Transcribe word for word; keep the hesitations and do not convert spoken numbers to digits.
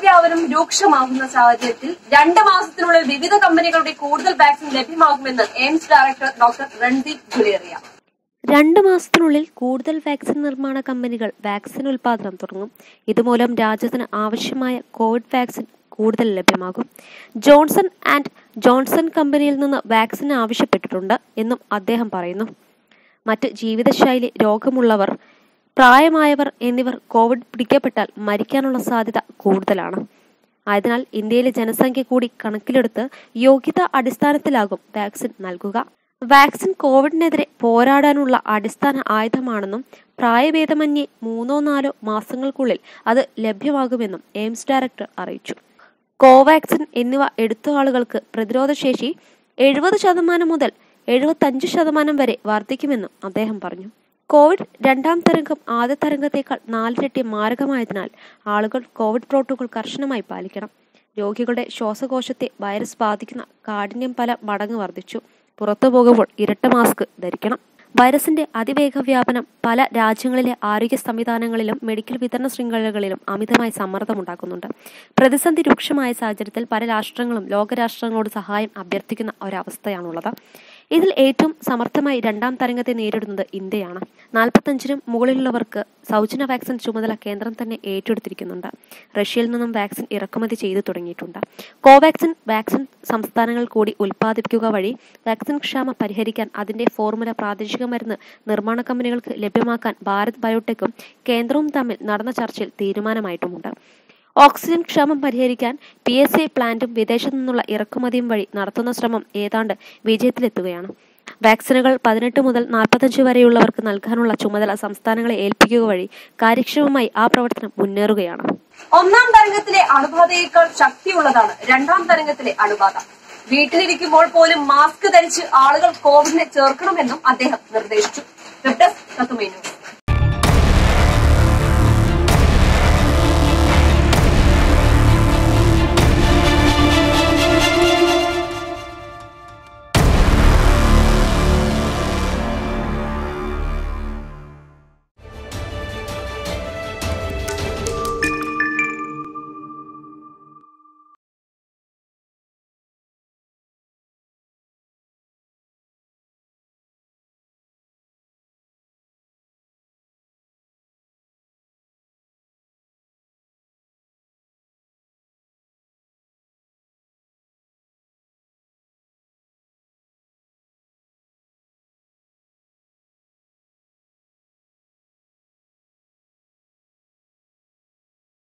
Covid വ്യാപനം രൂക്ഷമാകുന്ന സാഹചര്യത്തിൽ രണ്ട് മാസത്തിനുള്ളിൽ വിവിധ കമ്പനികളുടെ കൂടുതൽ വാക്സിൻ ലഭ്യമാകുമെന്ന് AIIMS director doctor Randeep Guleria. രണ്ട് മാസത്തിനുള്ളിൽ കൂടുതൽ വാക്സിൻ നിർമ്മാണ കമ്പനികൾ വാക്സിൻ ഉൽപാദനം തുടങ്ങും. ഇതുമൂലം രാജ്യത്തിന് ആവശ്യമായ കോവിഡ് വാക്സിൻ കൂടുതൽ ലഭ്യമാകും. ജോൺസൺ ആൻഡ് ജോൺസൺ കമ്പനിയിൽ നിന്ന് വാക്സിൻ ആവശ്യപ്പെട്ടിട്ടുണ്ട് എന്നും അദ്ദേഹം പറയുന്നു. മറ്റ് ജീവിതശൈലി രോഗമുള്ളവർ, പ്രായമായവർ എന്നിവർ കോവിഡ് പിടിക്കപ്പെട്ടാൽ മരിക്കാനുള്ള സാധ്യത കൂടുതലാണ്. ആയതിനാൽ ഇന്ത്യയിലെ ജനസംഖ്യ കൂടി കണക്കിലെടുത്ത് യോഗ്യതാ അടിസ്ഥാനത്തിലാകും വാക്സിൻ നൽകുക. വാക്സിൻ കോവിഡിനെതിരെ പോരാടാനുള്ള അടിസ്ഥാന ആയുധമാണെന്നും പ്രായഭേദമന്യേ മൂന്നോ നാലോ മാസങ്ങൾക്കുള്ളിൽ അത് ലഭ്യമാകുമെന്നും എയിംസ് ഡയറക്ടർ അറിയിച്ചു. കോവാക്സിൻ എന്നിവ എടുത്ത ആളുകൾക്ക് പ്രതിരോധശേഷി എഴുപത് ശതമാനം മുതൽ എഴുപത്തഞ്ച് ശതമാനം വരെ വർദ്ധിക്കുമെന്നും അദ്ദേഹം പറഞ്ഞു. കോവിഡ് രണ്ടാം തരംഗം ആദ്യ തരംഗത്തേക്കാൾ നാലിരട്ടി മാരകമായതിനാൽ ആളുകൾ കോവിഡ് പ്രോട്ടോകോൾ കർശനമായി പാലിക്കണം. രോഗികളുടെ ശ്വാസകോശത്തെ വൈറസ് ബാധിക്കുന്ന കാഠിന്യം പല മടങ്ങ് വർദ്ധിച്ചു. പുറത്തു പോകുമ്പോൾ ഇരട്ട മാസ്ക് ധരിക്കണം. വൈറസിന്റെ അതിവേഗ വ്യാപനം പല രാജ്യങ്ങളിലെ ആരോഗ്യ സംവിധാനങ്ങളിലും മെഡിക്കൽ വിതരണ ശൃംഖലകളിലും അമിതമായി സമ്മർദ്ദമുണ്ടാക്കുന്നുണ്ട്. പ്രതിസന്ധി രൂക്ഷമായ സാഹചര്യത്തിൽ പല രാഷ്ട്രങ്ങളും ലോകരാഷ്ട്രങ്ങളോട് സഹായം അഭ്യർത്ഥിക്കുന്ന ഒരവസ്ഥയാണുള്ളത്. ഇതിൽ ഏറ്റവും സമർത്ഥമായി രണ്ടാം തരംഗത്തെ നേരിടുന്നത് ഇന്ത്യയാണ്. നാൽപ്പത്തഞ്ചിനും മുകളിലുള്ളവർക്ക് സൗജന്യ വാക്സിൻ ചുമതല കേന്ദ്രം തന്നെ ഏറ്റെടുത്തിരിക്കുന്നുണ്ട്. റഷ്യയിൽ നിന്നും വാക്സിൻ ഇറക്കുമതി ചെയ്തു തുടങ്ങിയിട്ടുണ്ട്. കോവാക്സിൻ വാക്സിൻ സംസ്ഥാനങ്ങൾ കൂടി ഉൽപ്പാദിപ്പിക്കുക വഴി വാക്സിൻ ക്ഷാമം പരിഹരിക്കാൻ അതിന്റെ ഫോർമുല പ്രാദേശിക മരുന്ന് നിർമ്മാണ കമ്പനികൾക്ക് ലഭ്യമാക്കാൻ ഭാരത് ബയോടെക്കും കേന്ദ്രവും തമ്മിൽ നടന്ന ചർച്ചയിൽ തീരുമാനമായിട്ടുമുണ്ട്. ഓക്സിജൻ ക്ഷാമം പരിഹരിക്കാൻ പി എസ് എ പ്ലാന്റും വിദേശത്തു നിന്നുള്ള ഇറക്കുമതിയും വഴി നടത്തുന്ന ശ്രമം ഏതാണ്ട് വിജയത്തിലെത്തുകയാണ്. വാക്സിനുകൾ പതിനെട്ട് മുതൽ നാൽപ്പത്തഞ്ച് വരെയുള്ളവർക്ക് നൽകാനുള്ള ചുമതല സംസ്ഥാനങ്ങളെ ഏൽപ്പിക്കുക വഴി കാര്യക്ഷമമായി ആ പ്രവർത്തനം മുന്നേറുകയാണ്. ഒന്നാം തരംഗത്തിലെ അണുബാധയേക്കാൾ ശക്തിയുള്ളതാണ് രണ്ടാം തരംഗത്തിലെ അണുബാധ. വീട്ടിലിരിക്കുമ്പോൾ പോലും മാസ്ക് ധരിച്ച് ആളുകൾ കോവിഡിനെ ചേർക്കണമെന്നും അദ്ദേഹം നിർദ്ദേശിച്ചു. വെബ് ഡെസ്ക് തത്തുമൈ ന്യൂസ്.